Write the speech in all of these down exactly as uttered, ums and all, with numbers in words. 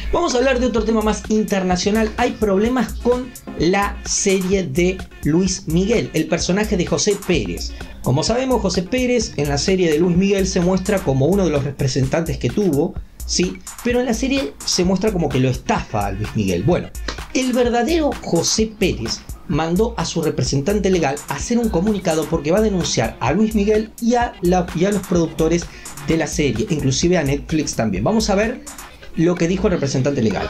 Vamos a hablar de otro tema más internacional. Hay problemas con la serie de Luis Miguel, el personaje de José Pérez. Como sabemos, José Pérez en la serie de Luis Miguel se muestra como uno de los representantes que tuvo, ¿sí? Pero en la serie se muestra como que lo estafa a Luis Miguel. Bueno, el verdadero José Pérez mandó a su representante legal a hacer un comunicado porque va a denunciar a Luis Miguel y a, la, y a los productores de la serie, inclusive a Netflix también. Vamos a ver lo que dijo el representante legal.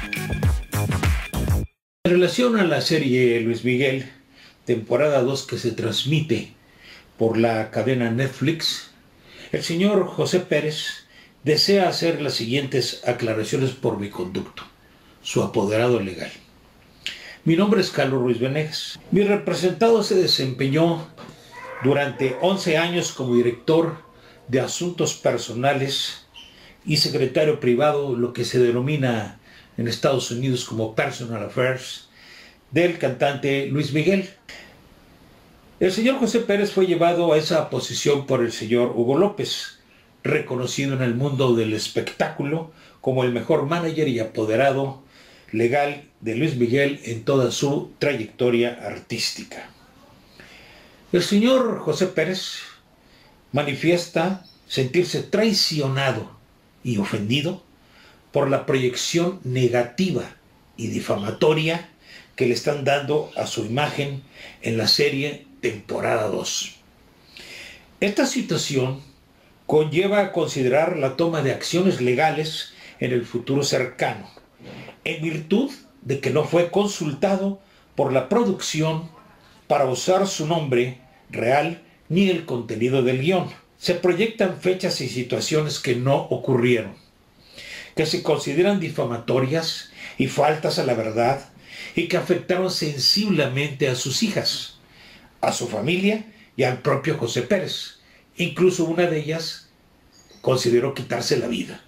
En relación a la serie Luis Miguel, temporada dos, que se transmite por la cadena Netflix, el señor José Pérez desea hacer las siguientes aclaraciones por mi conducto, su apoderado legal. Mi nombre es Carlos Ruiz Venegas. Mi representado se desempeñó durante once años como director de asuntos personales y secretario privado, lo que se denomina en Estados Unidos como Personal Affairs, del cantante Luis Miguel. El señor José Pérez fue llevado a esa posición por el señor Hugo López, reconocido en el mundo del espectáculo como el mejor manager y apoderado legal de Luis Miguel en toda su trayectoria artística. El señor José Pérez manifiesta sentirse traicionado y ofendido por la proyección negativa y difamatoria que le están dando a su imagen en la serie temporada dos. Esta situación conlleva a considerar la toma de acciones legales en el futuro cercano, en virtud de que no fue consultado por la producción para usar su nombre real ni el contenido del guión. Se proyectan fechas y situaciones que no ocurrieron, que se consideran difamatorias y faltas a la verdad y que afectaron sensiblemente a sus hijas, a su familia y al propio José Pérez. Incluso una de ellas consideró quitarse la vida.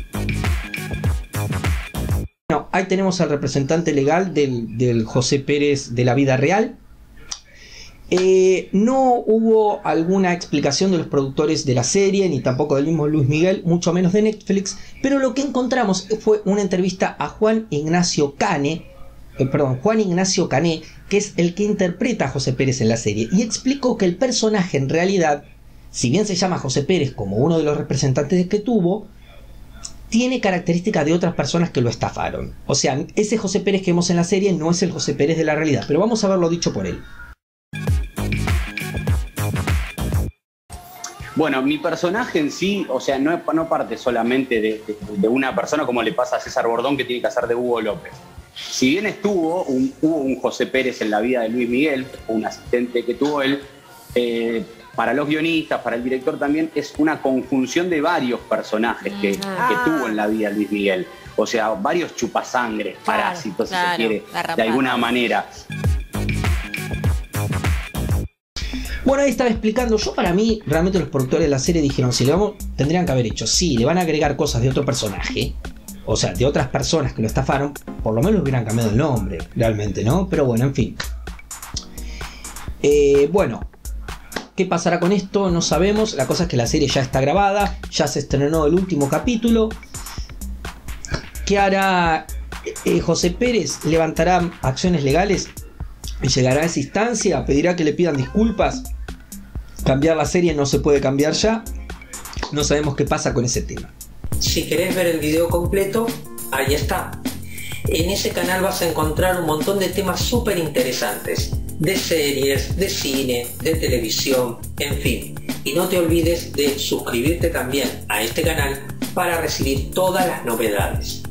Bueno, ahí tenemos al representante legal del, del José Pérez de la vida real. Eh, no hubo alguna explicación de los productores de la serie, ni tampoco del mismo Luis Miguel, mucho menos de Netflix, pero lo que encontramos fue una entrevista a Juan Ignacio Cane, eh, perdón, Juan Ignacio Cané, que es el que interpreta a José Pérez en la serie, y explicó que el personaje en realidad, si bien se llama José Pérez como uno de los representantes que tuvo, tiene características de otras personas que lo estafaron. O sea, ese José Pérez que vemos en la serie no es el José Pérez de la realidad, pero vamos a ver lo dicho por él. Bueno, mi personaje en sí, o sea, no, no parte solamente de, de, de una persona como le pasa a César Bordón, que tiene que hacer de Hugo López. Si bien estuvo un, hubo un José Pérez en la vida de Luis Miguel, un asistente que tuvo él, eh, para los guionistas, para el director también, es una conjunción de varios personajes que, ah. que tuvo en la vida Luis Miguel. O sea, varios chupasangres, claro, parásitos, claro, si se quiere, de alguna manera. Bueno, ahí estaba explicando. Yo, para mí, realmente los productores de la serie dijeron, si le vamos, tendrían que haber hecho, sí, le van a agregar cosas de otro personaje, o sea, de otras personas que lo estafaron, por lo menos hubieran cambiado el nombre, realmente, ¿no? Pero bueno, en fin. Eh, bueno, ¿qué pasará con esto? No sabemos. La cosa es que la serie ya está grabada, ya se estrenó el último capítulo. ¿Qué hará eh, José Pérez? ¿Levantará acciones legales y llegará a esa instancia? ¿Pedirá que le pidan disculpas? Cambiar la serie no se puede cambiar ya. No sabemos qué pasa con ese tema. Si querés ver el video completo, ahí está. En ese canal vas a encontrar un montón de temas súper interesantes, de series, de cine, de televisión, en fin. Y no te olvides de suscribirte también a este canal para recibir todas las novedades.